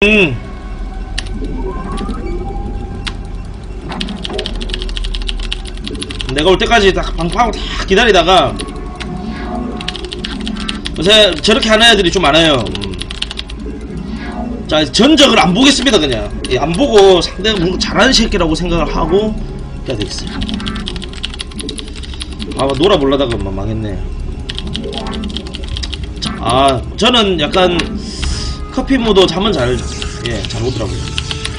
내가 올 때까지 딱 방파하고 다 기다리다가 요새 저렇게 하는 애들이 좀 많아요. 자, 전적을 안 보겠습니다. 그냥 안 보고 상대가 뭔가 잘하는 새끼라고 생각을 하고 해야 되겠어요. 아, 놀아보려다가 망했네. 자, 저는 약간 커피모도 잠은 잘 오더라고요.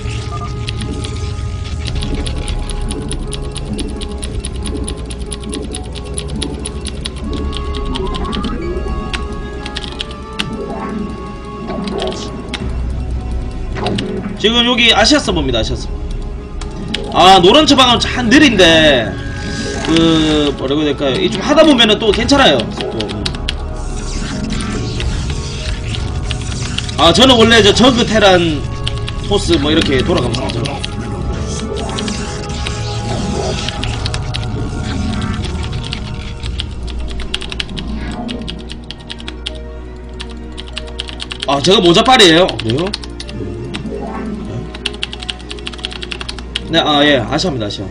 지금 여기 아시아 서버입니다. 아시아 서버. 아, 노란 처방은 참 느린데 그 뭐라고 해야 될까요? 이 좀 하다 보면은 또 괜찮아요. 또. 아, 저는 원래 저 저그 테란 토스 뭐 이렇게 돌아가면서 하죠. 아, 제가 모자빨이에요. 왜요? 네, 아, 예, 아시아입니다, 아시아.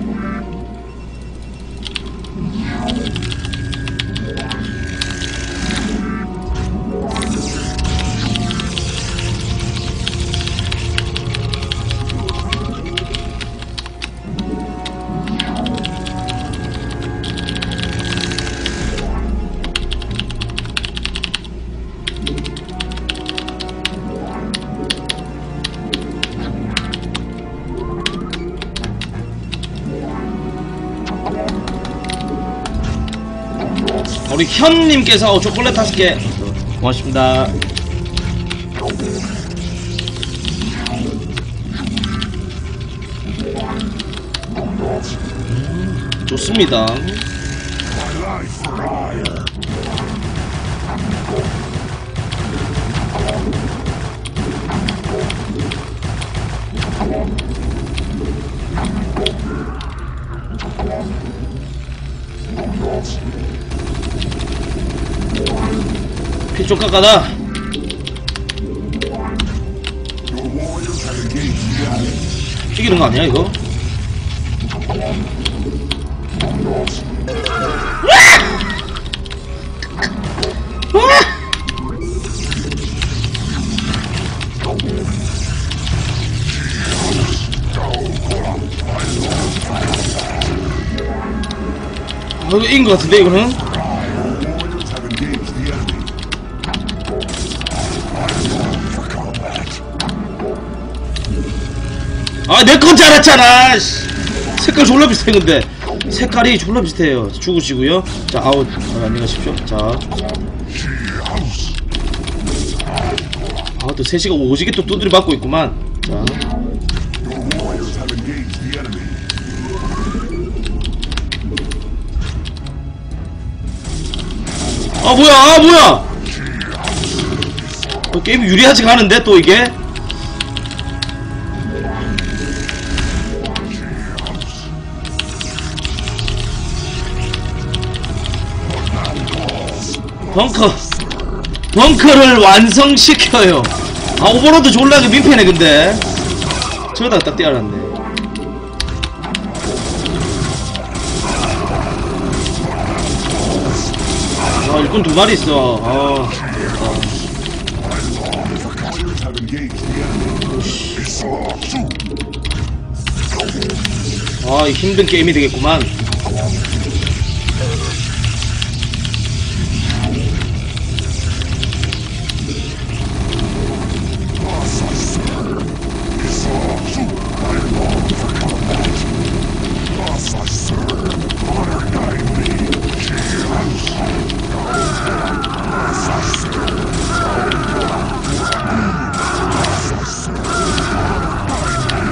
우리 현님께서 초콜릿 5개 고맙습니다. 좋습니다. 피 좀 깎아다. 이기는 거 아니야 이거? 이거 이긴 거 같은데 이거는? 아, 내 건 줄 알았잖아. 색깔 졸라 비슷해. 근데 색깔이 졸라 비슷해요. 죽으시고요. 자, 아웃. 안녕히 가십시오. 자, 아, 또 3시가 오지게 또 두드려 맞고 있구만. 자, 아, 뭐야. 아, 뭐야. 게임이 유리하지가 않은데 또 이게. 벙커를 완성시켜요. 아, 오버로드 졸라게 민폐네. 근데 저러다가 딱 떼어놨네. 아, 일꾼 2마리 있어. 아, 이 힘든 게임이 되겠구만.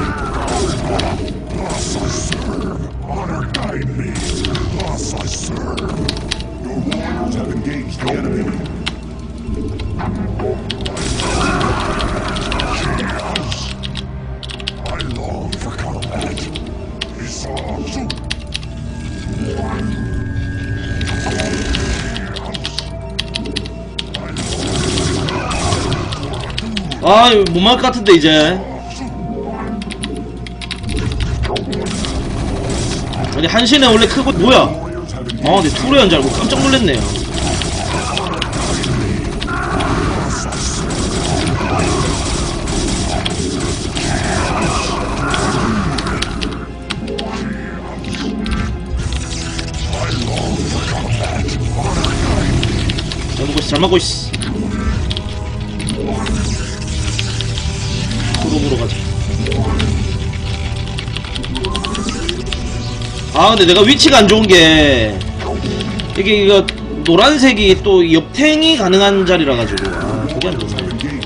Honor guide me, thus I serve. 아 이거 못 막을 것 같은데 이제. 아니 한신은 원래 크고 뭐야. 아 근데 투레인 줄 알고 깜짝 놀랐네요. 잘 먹고 있어, 잘 먹고 있어. 프로브로 가자. 아 근데 내가 위치가 안 좋은 게 이게 이거 노란색이 또 옆탱이 가능한 자리라 가지고 아 그게 안 좋네.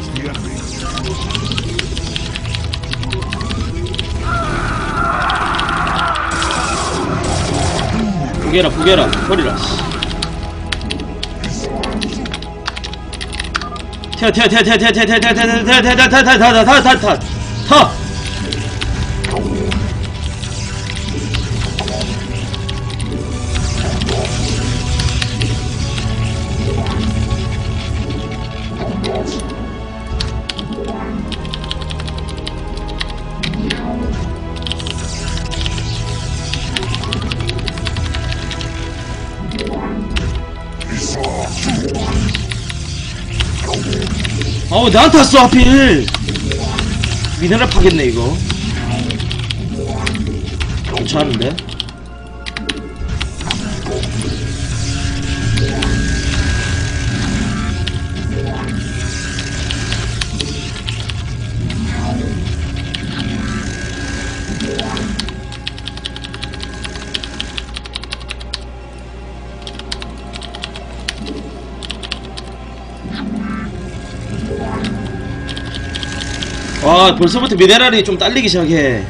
포개라 포개라 버리라. 튀어 튀어 튀어 튀어 튀어 튀어 튀어 튀어 튀어 튀어 튀어 튀어 튀어 튀어 튀어. 어우 나한테 왔어 하필. 미네랄 파겠네 이거. 괜찮은데? 와 벌써부터 미네랄이 좀 딸리기 시작해.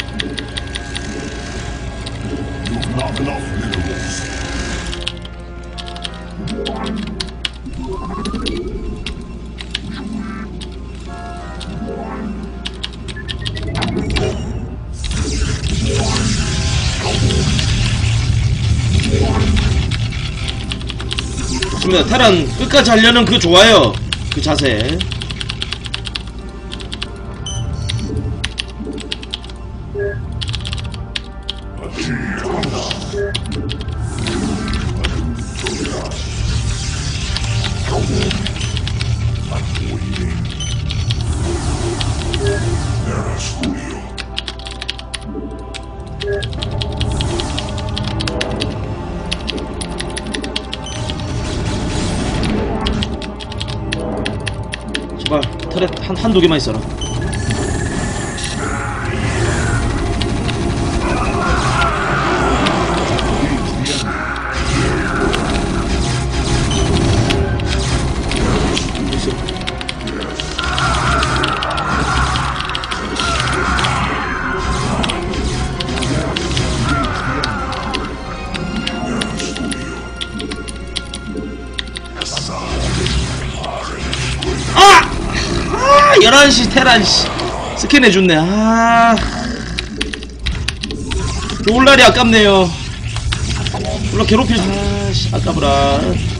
좋습니다. 테란 끝까지 하려는 그 좋아요. 그 자세. 제발 터렛 한두 개만 있어라. 아! 11시 테란 씨 스캔해줬네. 아 올날이 아깝네요. 올라 괴롭힐 아씨 아까브라.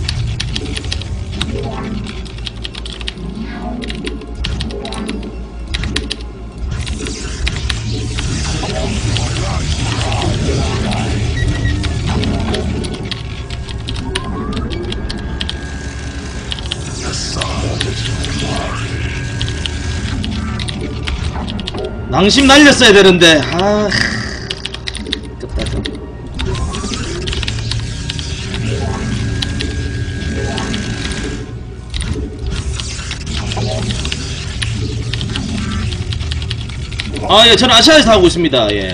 낭심 날렸어야 되는데 아 깝다. 아 예 저는 아시아에서 하고 있습니다. 예.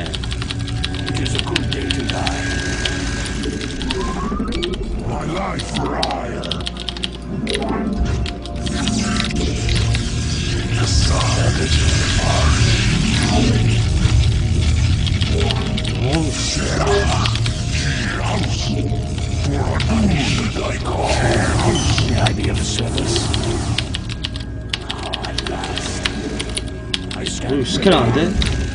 스캔 안 돼?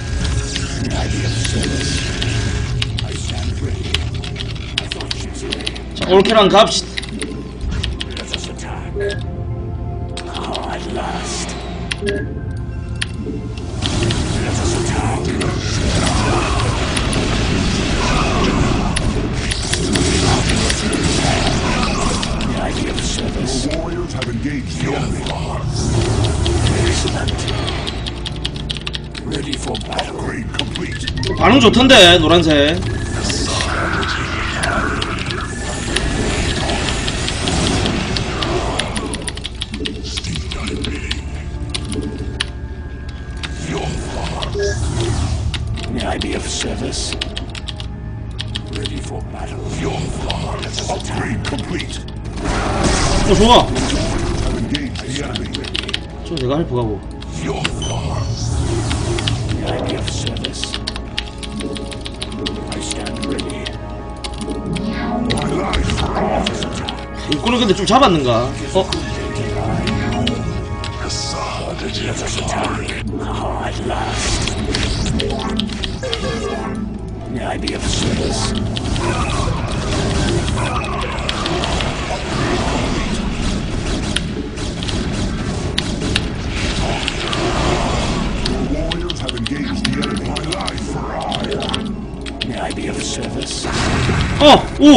자, 올케랑 갑시다. The warriors have engaged the enemy. Ready for battle. Upgrade complete. 반응 좋던데 노란색. May I be of service? Ready for battle. Your thoughts. Upgrade complete. 좋아. Have engaged the enemy. 저 내가 헬프 가고. Your thoughts. May I be of service? I stand ready. My life. 일꾼을 근데 좀 잡았는가? At last. May I be of service? The warriors have engaged the enemy. My life for hire. May I be of service? 오!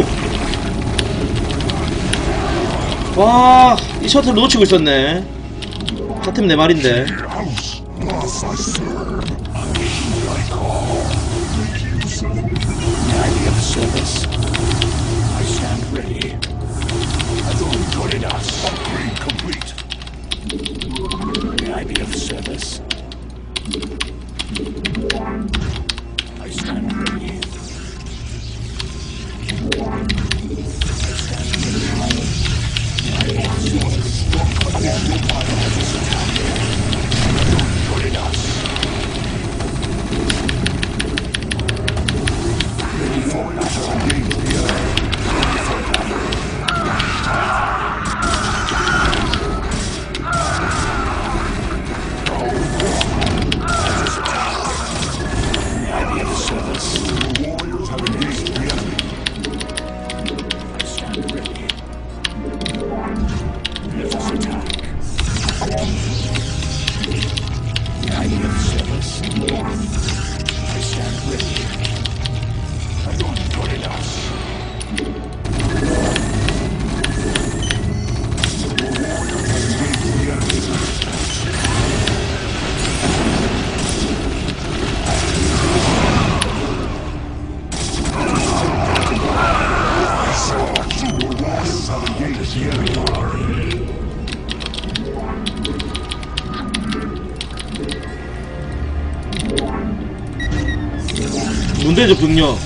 와, 이 셔틀 놓치고 있었네. 하템 내 말인데. House, must I serve? A king I call. May I be of service? I stand ready. Authoritas. Upgrade complete. May I be of service? I stand ready. 뭔데 저 병력?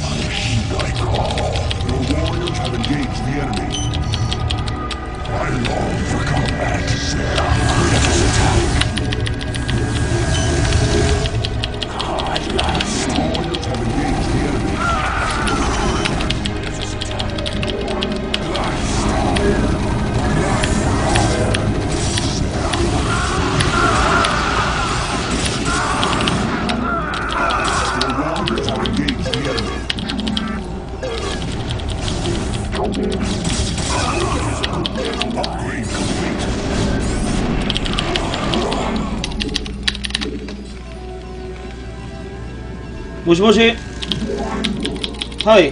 모시모시. 하이.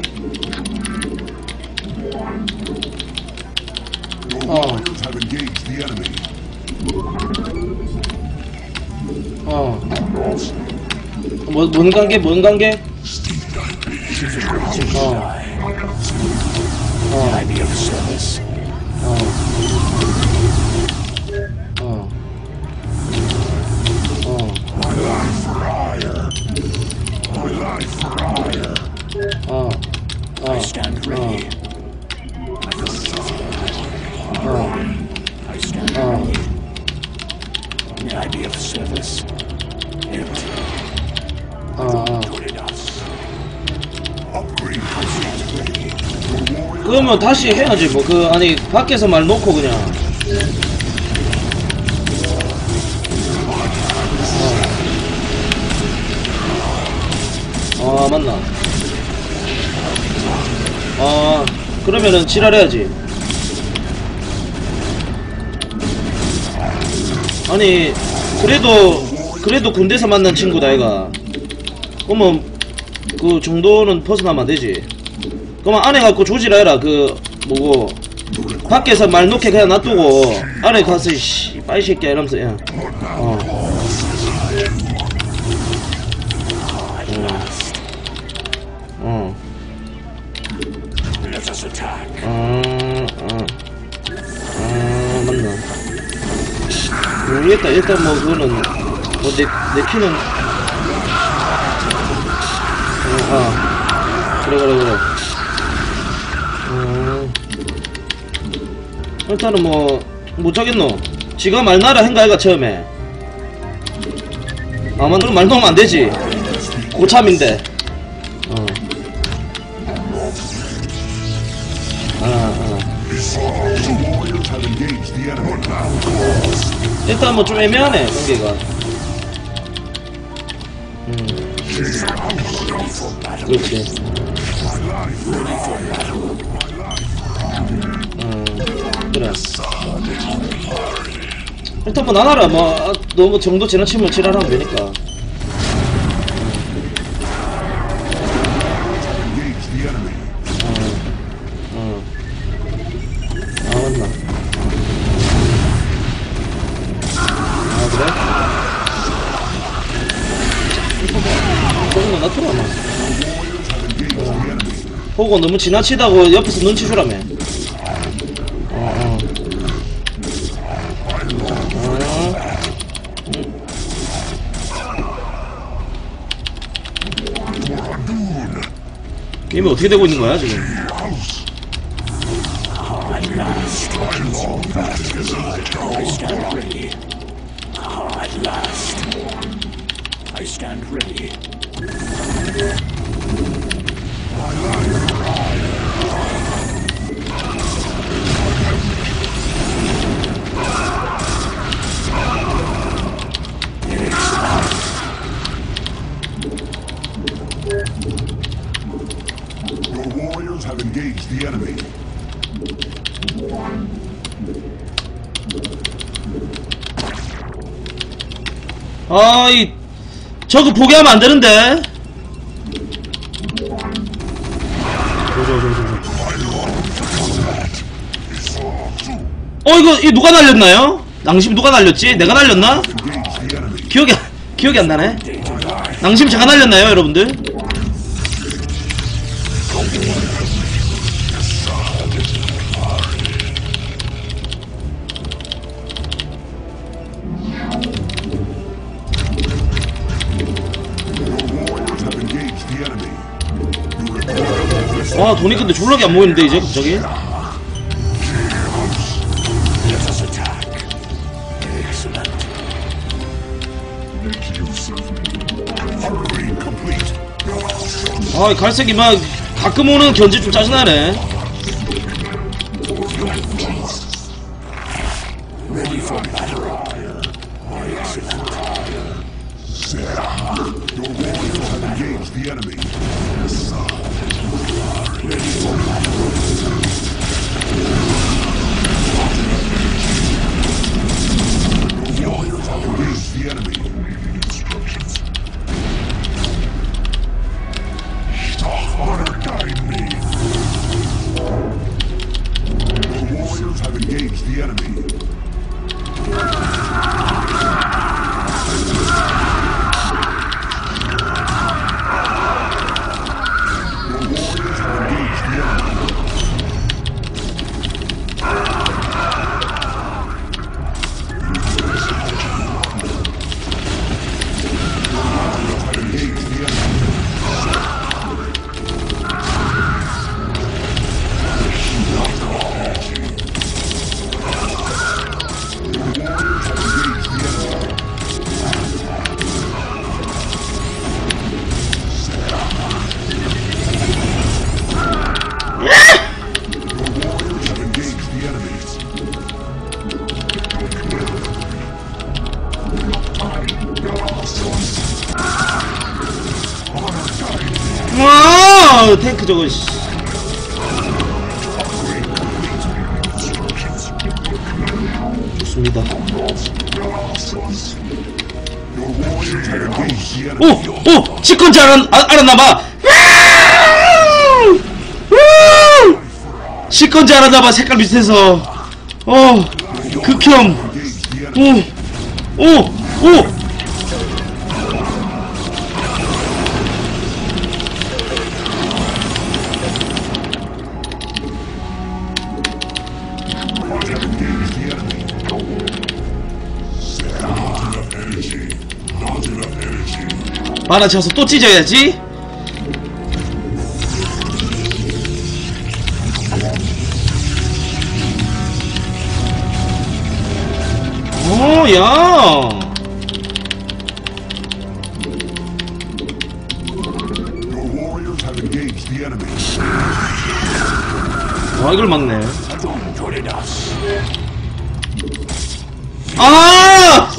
뭔 관계? 뭔 관계? I stand ready. I stand ready. May I be of service? 그러면 다시 해야지 뭐. 그 아니 밖에서 말 놓고 그냥. 아 맞나? 아 그러면은 지랄해야지. 아니 그래도 군대에서 만난 친구다 얘가. 그러면 그 정도는 벗어나면 안되지. 그러면 안에 갖고 조지라 해라. 그 뭐고 밖에서 말 놓게 그냥 놔두고 안에 가서 씨 빠이 새끼야 이러면서 야 Let us attack. 맞나. 모르겠다. 일단 뭐 그거는 뭐 내 키는 그래 일단은 뭐 못하겠노. 지가 말 나라 행가 해가 처음에 아마 너는 말 놓으면 안되지. 고참인데 일단 뭐 좀 애매하네 관계가. 그렇지. 그래. 일단 뭐 나나라 뭐 너무 정도 지나치면 지랄하면 되니까. 맞나. 그래? 그런 거 놔두라 마. 보고 너무 지나치다고 옆에서 눈치 주라며. 게임이 어떻게 되고 있는 거야 지금? I stand ready. Your warriors have engaged the enemy. 아이 저거 포기하면 안 되는데. 이거 누가 날렸나요? 낭심 누가 날렸지? 내가 날렸나? 기억이 안 나네. 낭심 제가 날렸나요, 여러분들? 와, 돈이 근데 졸라게 안 모이는데 이제 갑자기? 아, 갈색이 막 가끔 오는 견제 좀 짜증나네. 와, 탱크 저거 씨. 좋습니다. 오! 치권지 알았나봐! 치권지 알았나봐, 색깔 비슷해서. 극혐. 오! 만화 채워서 또 찢어야지. 야. 이걸 막네. 아!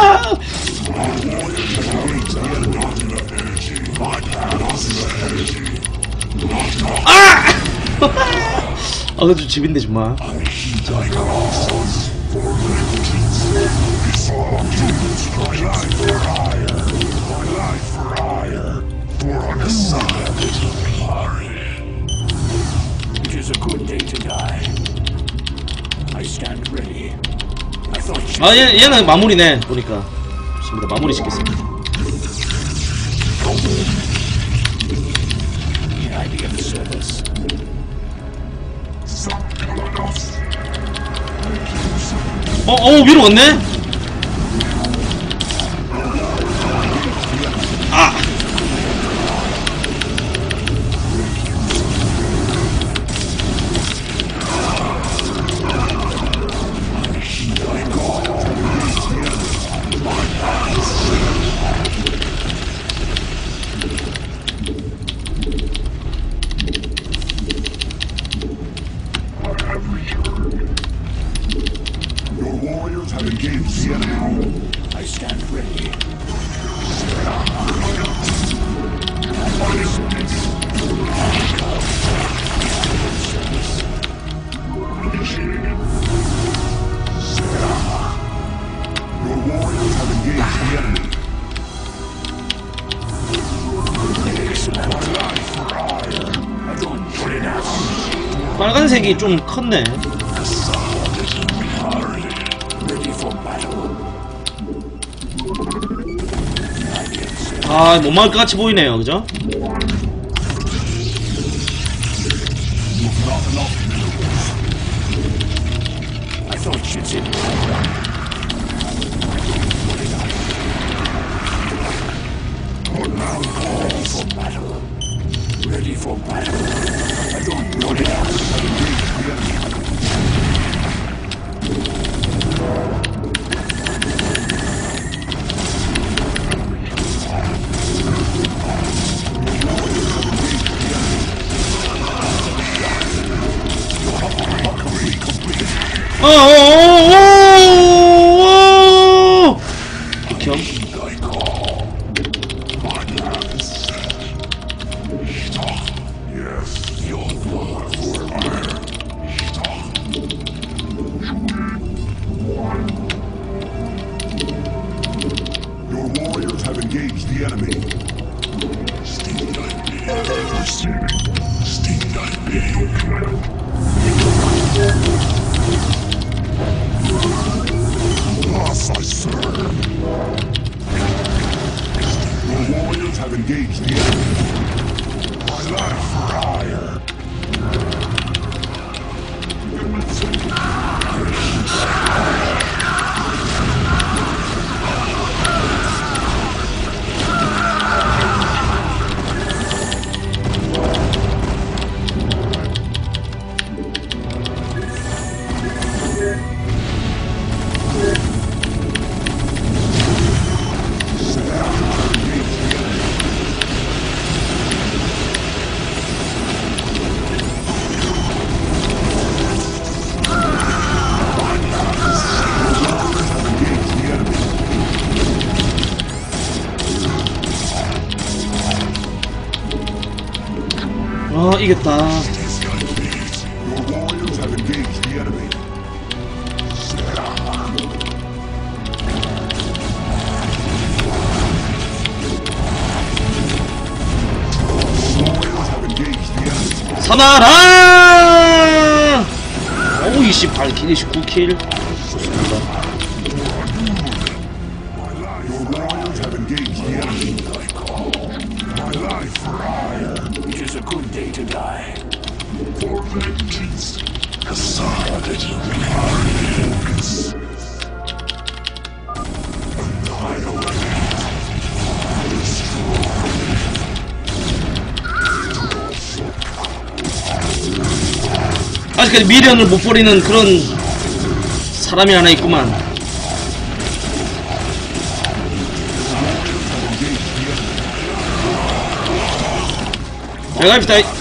그거 좀 집인데 정말. 얘는 마무리네 보니까. 좋습니다. 마무리 시켰습니다. 위로 갔네? 빨간색이 좀 컸네. 못 막을 것 같이 보이네요, 그죠? 이겼다. 나타나라! 오, 28킬, 29킬. 좋습니다. Your warriors have engaged the enemy. My life for hire. It is a good day to die. For vengeance. Cassandra that you focus. Annihilate. 아직까지 미련을 못 버리는 그런 사람이 하나 있구만. 잘 갑시다.